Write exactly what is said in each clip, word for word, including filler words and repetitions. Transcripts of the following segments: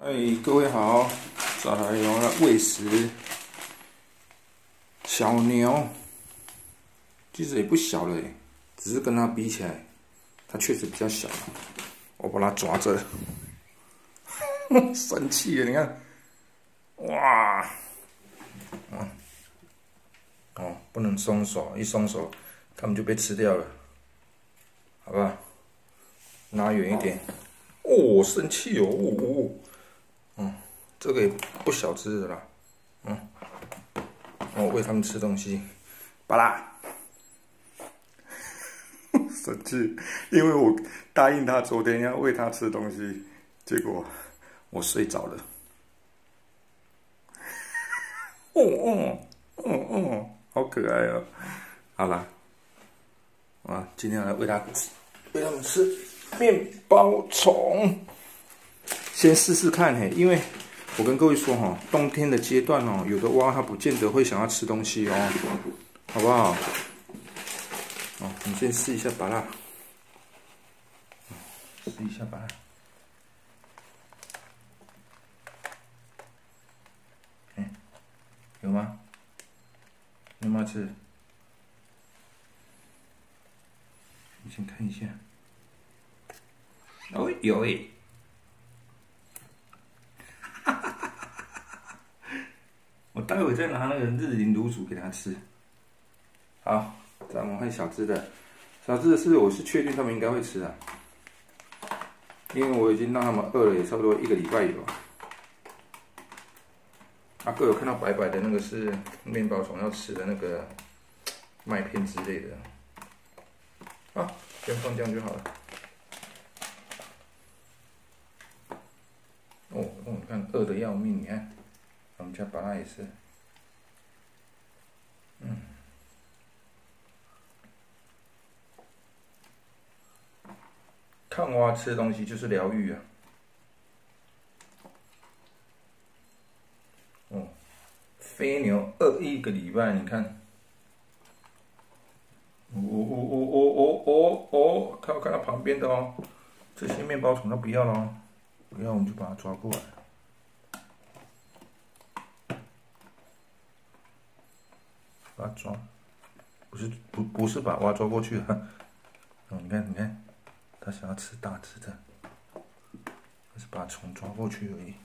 哎，各位好，再来要来喂食小牛，其实也不小了耶，只是跟它比起来，它确实比较小。我把它抓着，生气了，你看，哇，嗯，哦，不能松手，一松手，它们就被吃掉了，好不好？拉远一点。哦，生气哦，哦哦，嗯，这个也不小只的啦，嗯，我喂它们吃东西，巴拉。生气，因为我答应他昨天要喂他吃东西，结果我睡着了。哦哦哦哦，好可爱哦！好啦，啊，今天来喂它喂它们吃面包虫，先试试看嘿，因为我跟各位说哈，冬天的阶段哦，有的蛙它不见得会想要吃东西哦，好不好？哦，我们先试一下芭乐。试一下吧，嗯，有吗？有没有吃？你先看一下。哦，有诶，我待会再拿那个日铃卤煮给他吃。好，再我们看小只的，小只的是我是确定他们应该会吃的，因为我已经让他们饿了也差不多一个礼拜有。阿哥有看到白白的那个是面包虫要吃的那个麦片之类的。啊，先放这样就好了。哦哦，你看饿得要命，你看，我们家芭乐也是，嗯，看蛙吃东西就是疗愈啊。哦，飞牛饿一个礼拜，你看。哦哦哦哦哦哦哦，他要看到旁边的哦，这些面包虫都不要了哦，不要我们就把它抓过来。把它抓，不是不不是把蛙抓过去了。哦，你看你看，他想要吃大只的，还是把虫抓过去而已。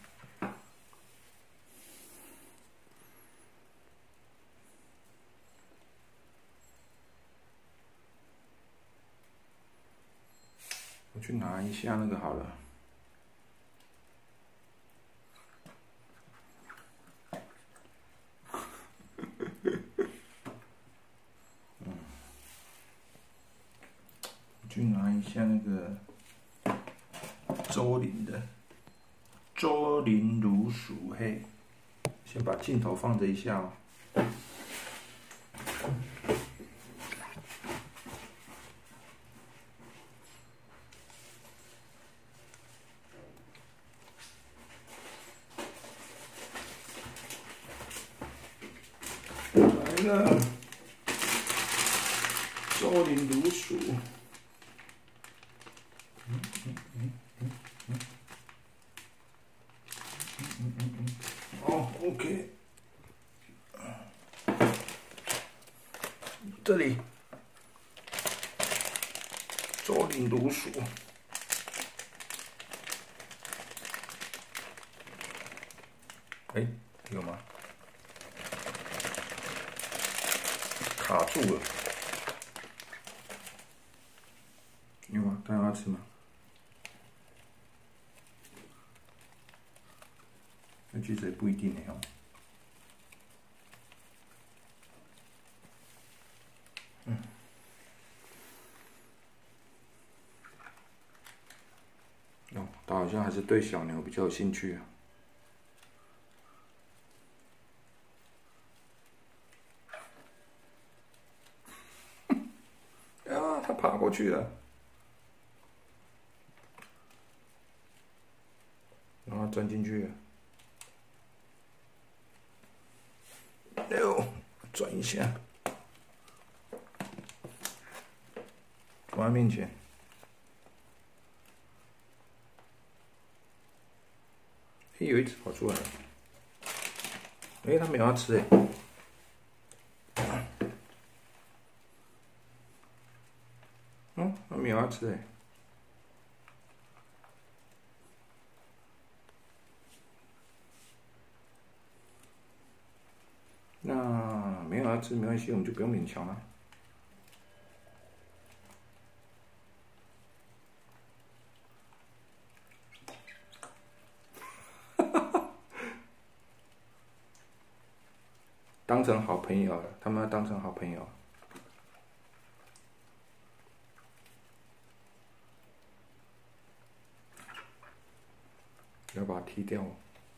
我去拿一下那个好了。去拿一下那个周林的周林如鼠嘿，先把镜头放着一下哦。来了，周林如鼠。嗯嗯嗯嗯嗯嗯嗯嗯，哦 ，OK， 这里周林如鼠，哎，有吗？卡住了，有吗？他要吃吗？那其实也不一定呢哦。嗯。哦，他好像还是对小牛比较有兴趣啊。啊，他爬过去了，然后钻进去了。哎呦，转一下，从他面前。 嘿，有一只跑出来了。哎、欸，它没有要吃哎、欸。嗯，它没有要吃哎、欸。那没有要吃没关系，我们就不用勉强了。当成好朋友了，他们要当成好朋友。要把它踢掉。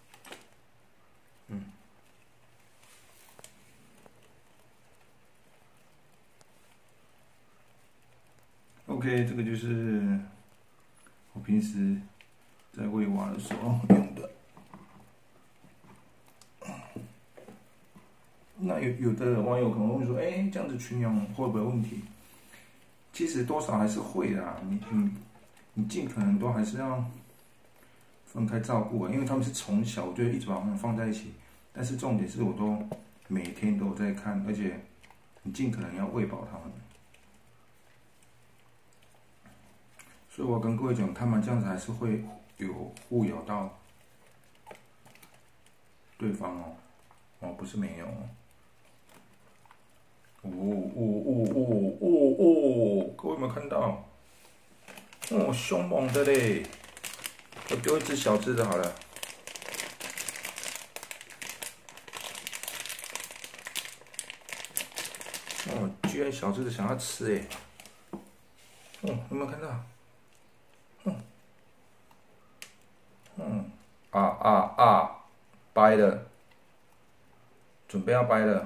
嗯。OK， 这个就是我平时在喂蛙的时候用的。那有有的网友可能会说，哎、欸，这样子群养会不会有问题？其实多少还是会啦，你你你尽可能都还是要分开照顾啊，因为他们是从小我就一直把他们放在一起，但是重点是我都每天都在看，而且你尽可能要喂饱他们。所以我跟各位讲，他们这样子还是会有互咬到对方哦，哦不是没有哦。哦哦哦哦哦哦！各位有没有看到？哦，凶猛的嘞！我丢一只小只的好了。哦，居然小只的想要吃哎！哦，有没有看到？嗯，嗯，啊啊啊！掰了，准备要掰了。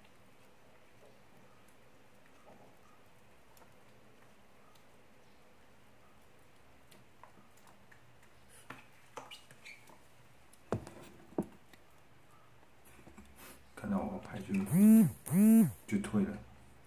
看到我拍就就退了。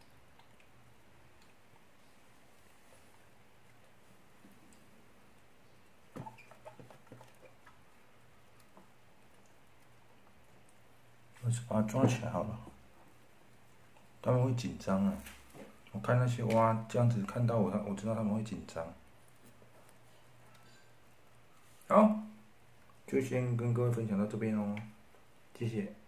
我是把它抓起来好了，他们会紧张啊。我看那些蛙这样子看到我，我知道他们会紧张。好，就先跟各位分享到这边哦，谢谢。